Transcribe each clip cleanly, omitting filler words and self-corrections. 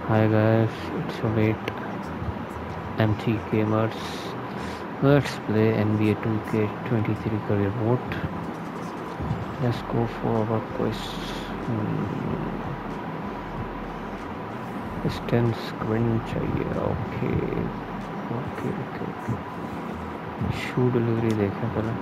Hi guys, it's your mate MT Gamers. Let's play NBA 2K23 career mode. Let's go for our quest. Distance screen चाहिए. Okay. Shoe delivery देखें पहले.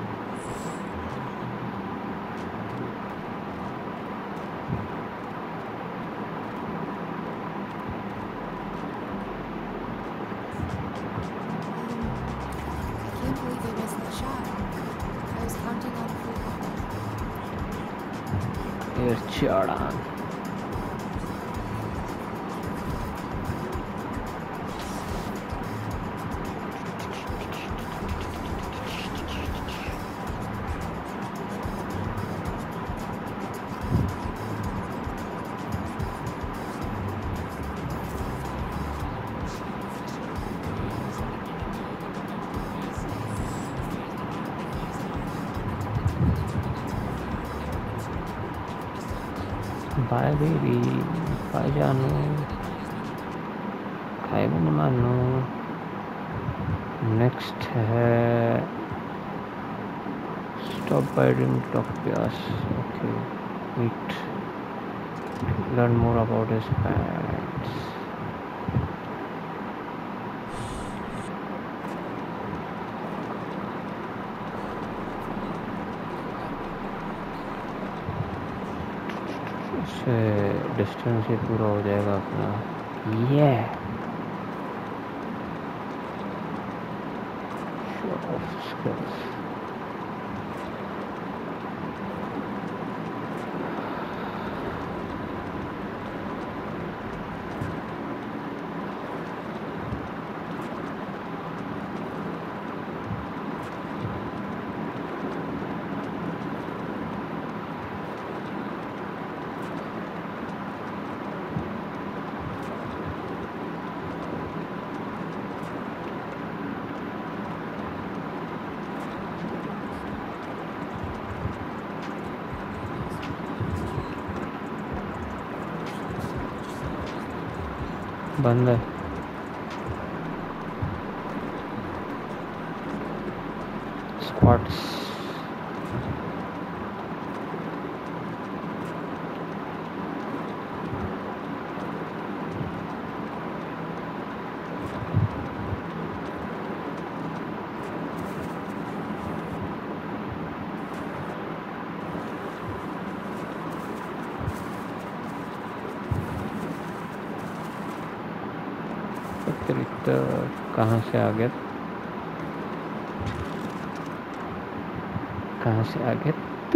Chardan. Bye baby, bye Janu, खाए भी नहीं मानो. Next है stop biting Topias. Okay, wait. Learn more about his pants. इससे distance ही पूरा हो जाएगा अपना. Yeah. Show off skills. बंद है. स्क्वाट्स. कहाँ से आ गया? कहाँ से आ गया तू?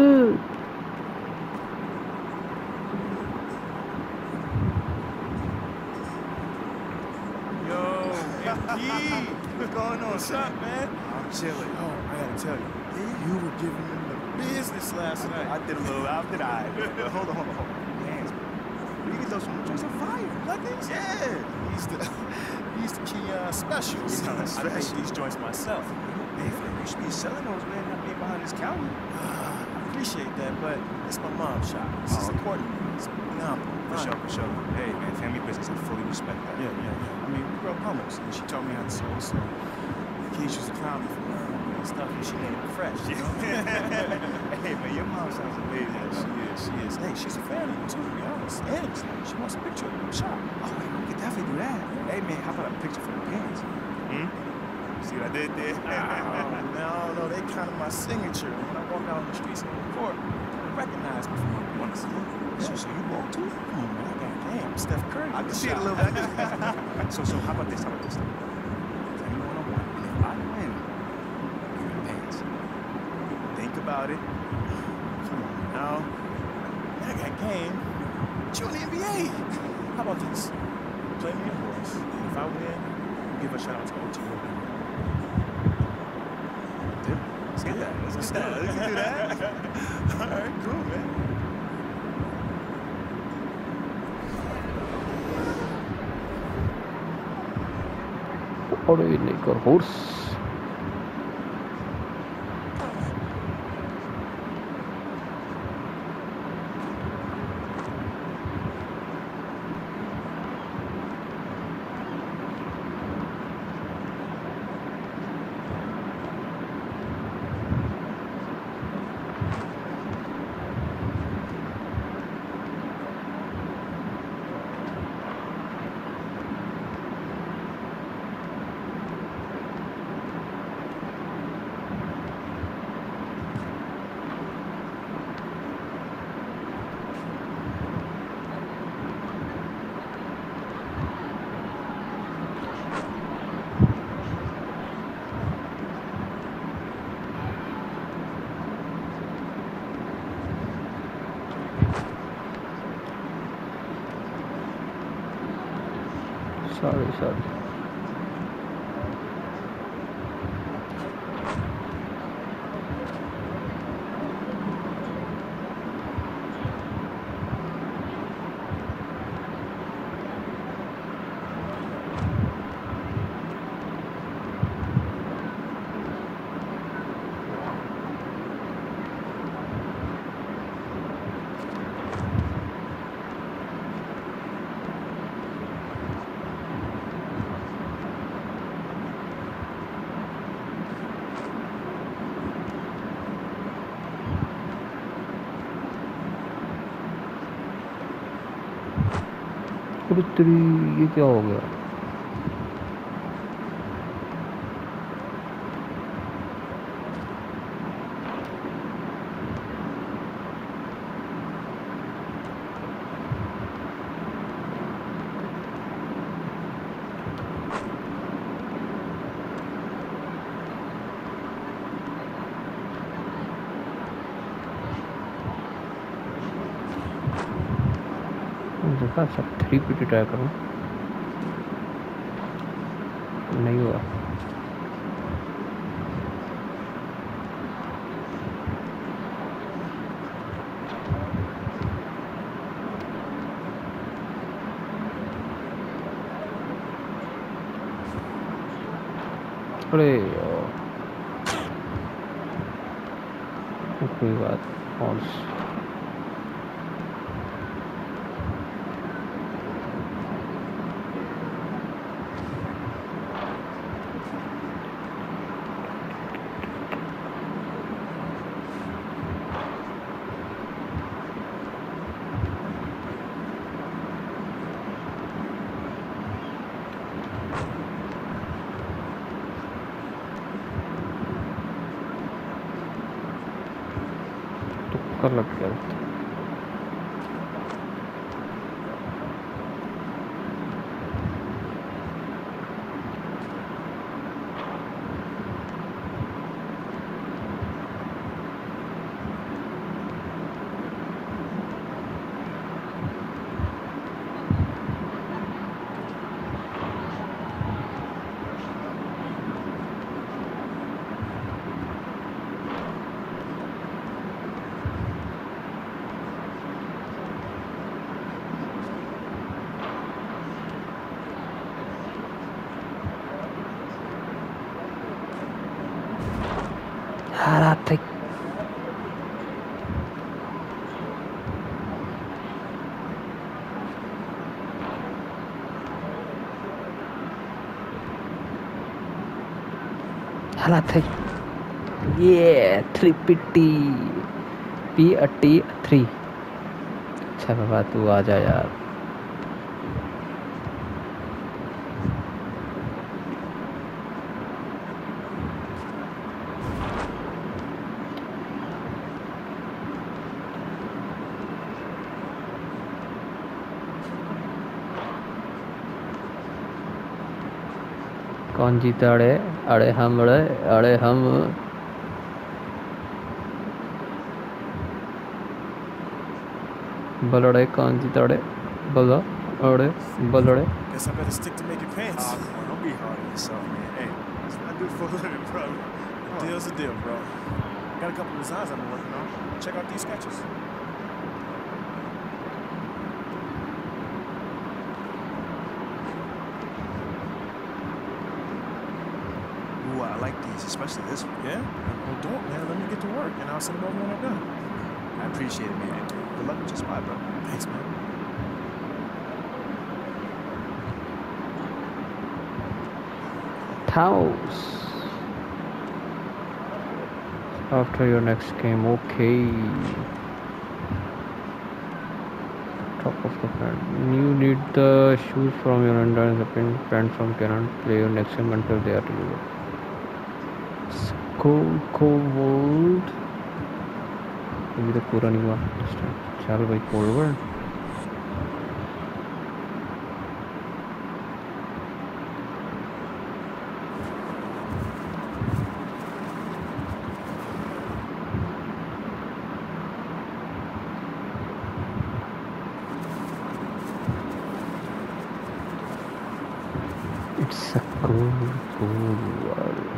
Yo, MD, what's going on? What's up, man? I'm chilling. Oh, I gotta tell you, you were giving them the business last night. I did a little outfit. Hold on. Hands, where you get those from? Joints on fire, like this? Yeah. He's the key specials. I make these joints myself. Man, you should be selling those, man, not being behind this counter. I appreciate that, but it's my mom's shop. This is important. It's phenomenal. For sure. Hey, man, family business. I fully respect that. Yeah. I mean, we grew up hummus, and she taught me how to sew, so the kids used to clown me for learning and stuff, and she made it fresh, you know? Hey, man, your mom sounds amazing. Yeah, she is. Hey, she's a fan of you, too, to be honest. And she wants a picture of you in the shop. Oh, man, we could definitely do that. Hey, man, how about a picture for the pants? See what I did there? No, they kind of my signature. When I walk out on the streets in the court, they recognize me from my once. So you walk too? Come on, man, I got game. I'm Steph Curry. I can see it a little bit. So how about this? Tell me what I want. And if I win, give me the pants. Think about it. Come on now. I got game. But you're in the NBA. How about this? Play me a horse. And if I win, give a shout out to OT. Let's get that. Let's do that. All right, cool, man. How do we make our horse? Sorry ये क्या हो गया? देखा सब 3 try करूँ, नहीं हुआ। अरे कोई बात और कर लग गया। हालात हालात है ये 350 P83। अच्छा बाबा तू आ जा यार। कौन जीता? अड़े हम बलड़े कौन जीता? बलड़े Guess I better stick to making pants. Oh, come on, don't be hard on yourself, man. Hey, that's what I do for a living, bro. A deal's a deal, bro. Got a couple designs I've been working on. Check out these sketches. Ooh, I like these, especially this one. Yeah? Well, don't, man. Let me get to work, and I'll send them over when I'm done. I appreciate it, man. Good luck with your spot, bro. Thanks, man. house after your next game. Okay, top of the plan. You need the shoes from your under and the pants from Canon. Play your next game until they are delivered. Cold अभी तो पूरा नहीं हुआ। चल भाई cold world It's a cool world.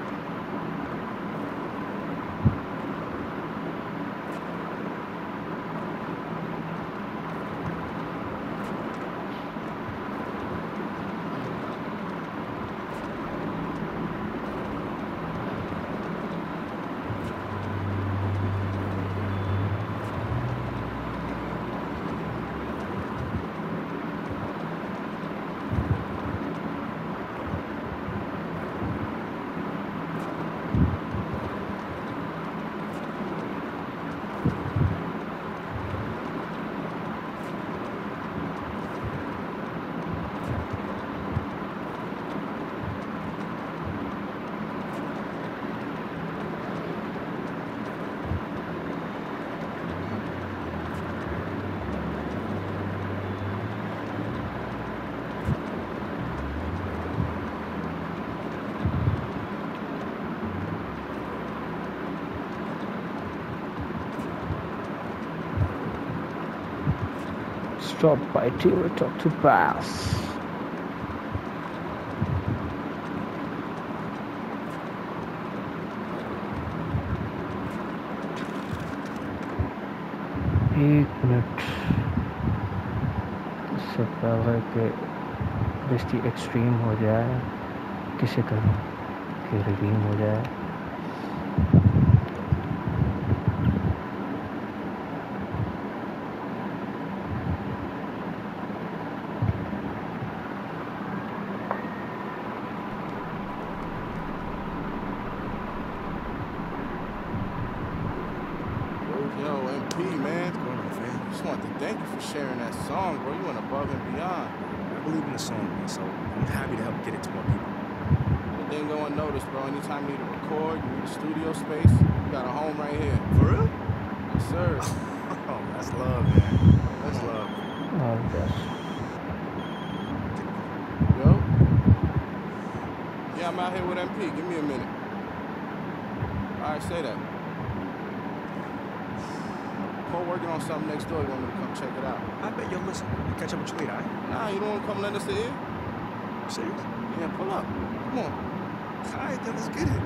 Stop by Toyota to pass. एक minute इससे पहले कि बेस्टी एक्सट्रीम हो जाए किसी तरह कि रिडीम हो जाए. Yo, MP, man. What's going on, fam? Just wanted to thank you for sharing that song, bro. You went above and beyond. I believe in the song, man, so I'm happy to help get it to more people. It didn't go unnoticed, bro. Anytime you need to record, you need a studio space, you got a home right here. For real? Yes, sir. Oh, that's love, man. That's love. Yes. Yo? Yeah, I'm out here with MP. Give me a minute. All right, say that. Cole working on something next door. You want me to come check it out? I bet. Yo, listen, I'll catch up with you later, all right? Nah, you don't want to come lend us the ear? Serious? Yeah, pull up. Come on. All right, then let's get it.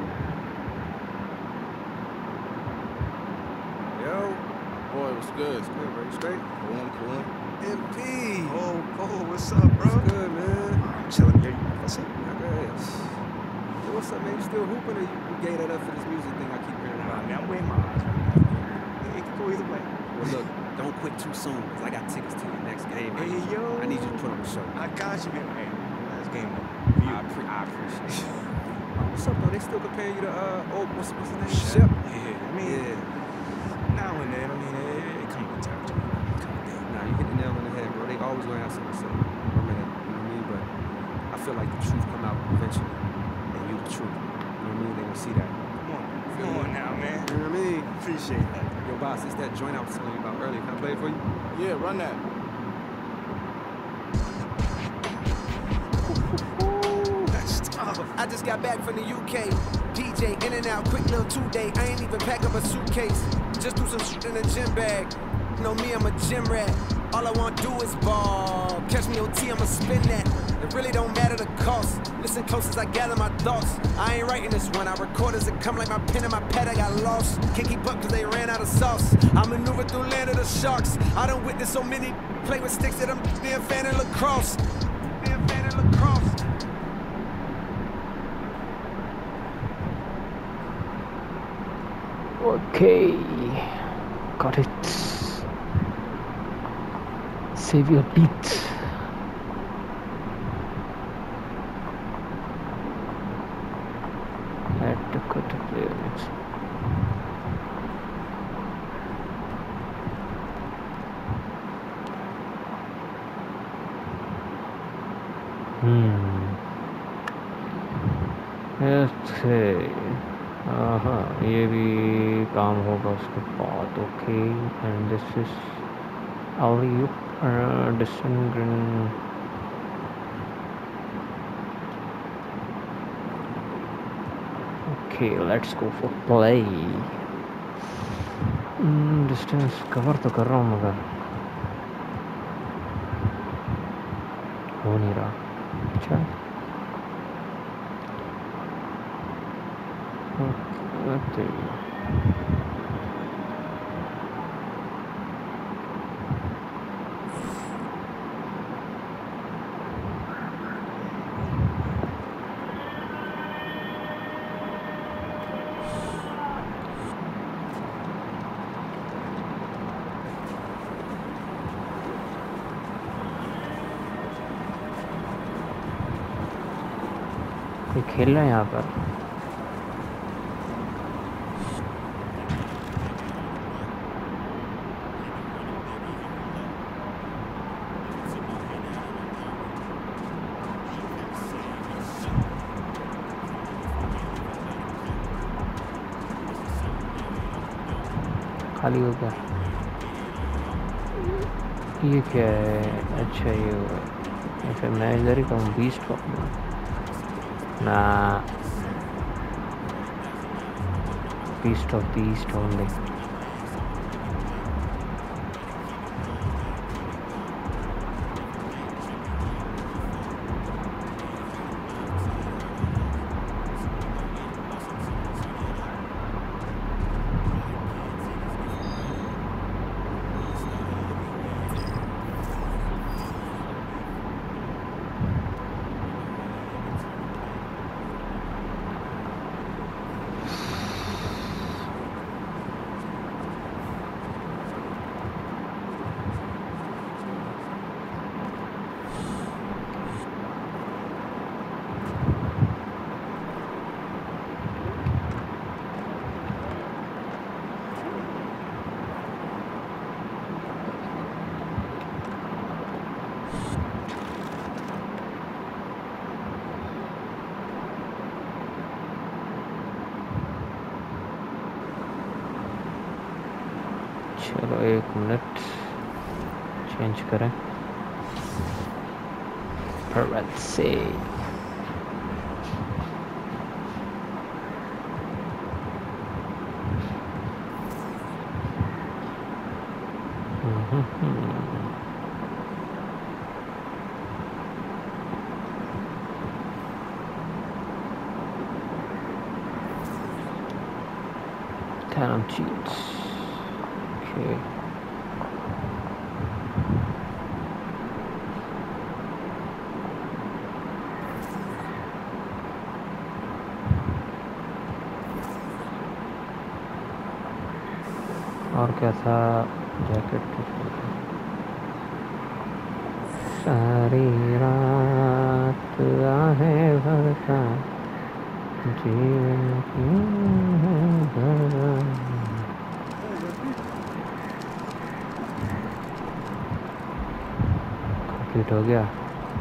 Yo. Boy, what's good? What's good, bro? You straight? Coolin'. MP. Oh, what's up, bro? What's good, man? I'm chilling. Yeah, what's up? I guess. Yo, what's up, man? You still hooping or you gave that up for this music thing I keep hearing Nah, about? man, I'm weighing my odds right now. It could go either way. Well, look, don't quit too soon, because I got tickets to your next game. Hey, yo. I need you to put on the show. I got you, man. Hey, last game, though. I appreciate it. What's up, though? They still comparing you to, what's his name? Shep. Shep? Yeah, I mean, now and then, I mean, it comes with territory. Nah, you hit the nail on the head, bro. They always gonna have something to say. Remember that, you know what I mean? But I feel like the truth come out eventually. And you the truth. You know what I mean? They gonna see that. Come on now, man. You know what I mean? Appreciate that. Yo, boss, it's that joint I was telling you about earlier. Can I play it for you? Yeah, run that. Ooh, that's tough. I just got back from the UK. DJ, in and out, quick little 2-day. I ain't even pack up a suitcase. Just do some shit in a gym bag. You know me, I'm a gym rat. All I want to do is ball. Catch me OT, I'ma spin that. It really don't matter the cost. Listen close as I gather my thoughts. I ain't writing this one. I record as it come like my pen and my pad. I got lost. Can't keep up cause they ran out of sauce. I maneuver through land of the sharks. I done witnessed so many play with sticks that I'm being fan in lacrosse. Being fan in lacrosse. Okay, got it. Save your beat. Had to cut the player next. Okay. हाँ ये भी काम होगा उसके बाद. Okay, and this is alley oop distant green. Okay, let's go for play. Distance cover तो कर रहा हूँ मगर हो नहीं रहा. अच्छा कोई खेल रहा है यहाँ पर? खाली हो गया। ये क्या है? अच्छा ये फिर मैं इधर ही कहूँ बीस्ट ना, बीस्ट ऑफ बीस्ट ओनली। चलो 1 मिनट चेंज करें। Let's see. Talent cheats. Okay. और क्या था? जैकेट। सारी रात आहे भरता जीवन कंप्लीट हो गया।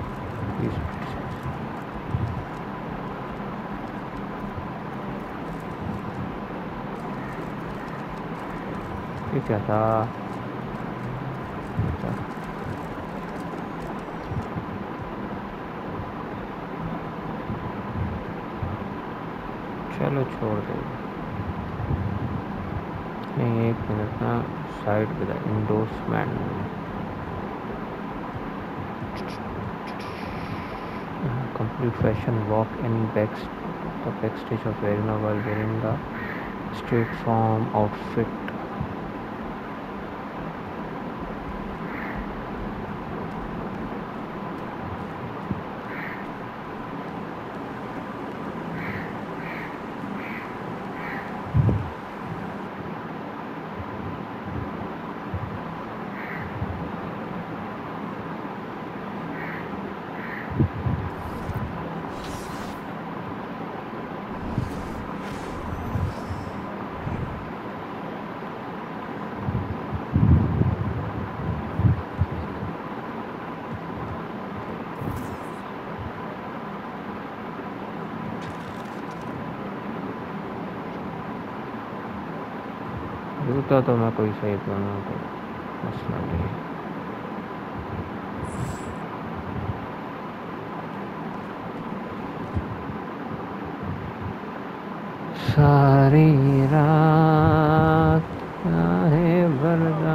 ये क्या था? चलो छोड़ दे। नहीं 1 मिनट ना, साइड पे endorsement. Complete fashion walk in the backstage of arena while wearing the straight form outfit. जूता तो मैं कोई सही पहनूँ तो मसला नहीं। सारी रात आहे भरता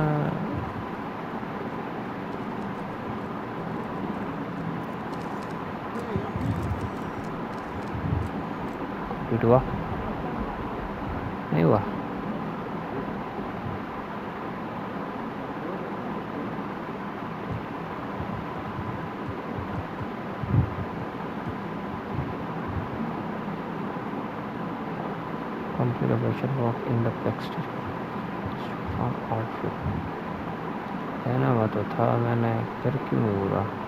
हुआ। नहीं हुआ। Complete a virtual walk in the backstage from outfit। कहना हुआ तो था मैंने, फिर क्यों नहीं हो रहा?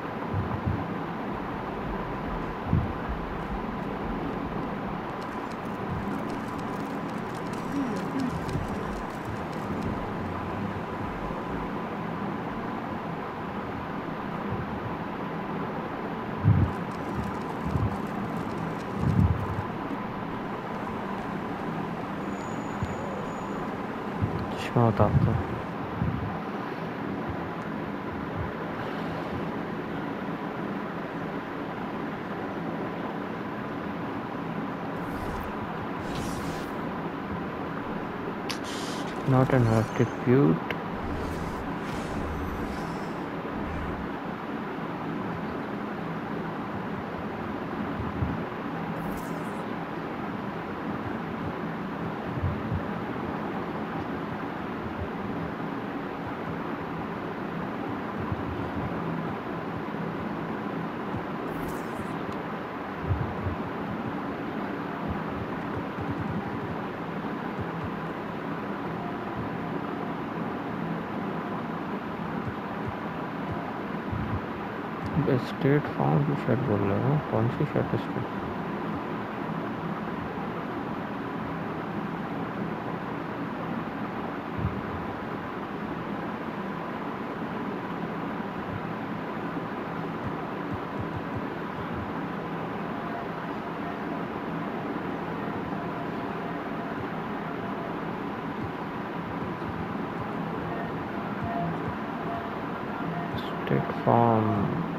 होता आपको not an attribute. State farm की शर्ट बोल रहे हो? कौन सी शर्ट इसकी? स्टेट फार्म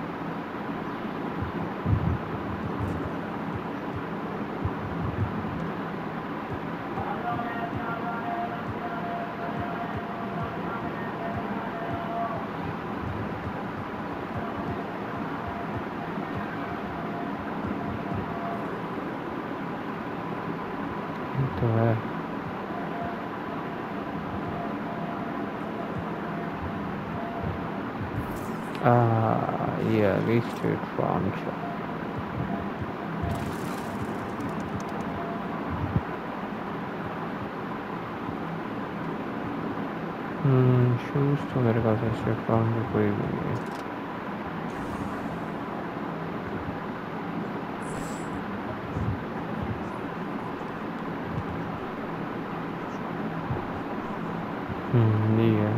तो है। Yeah, restricted farm shop. Shoes तो मेरे पास स्टेट फार्म में कोई भी नहीं है। नहीं है।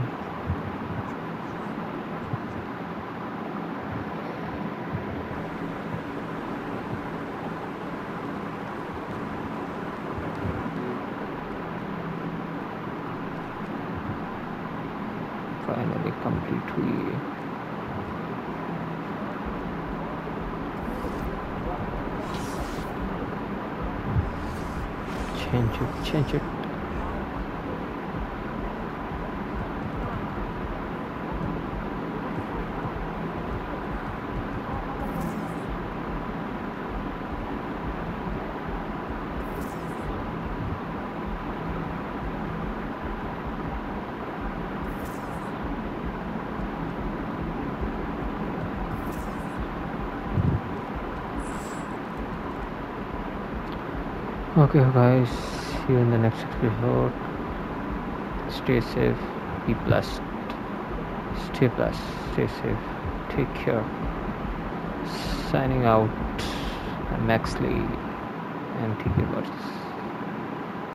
फाइनली कंप्लीट हुई है। change it। Okay guys, see you in the next episode. Stay safe, be blessed, stay safe, take care. Signing out, Max Lee and TK Words.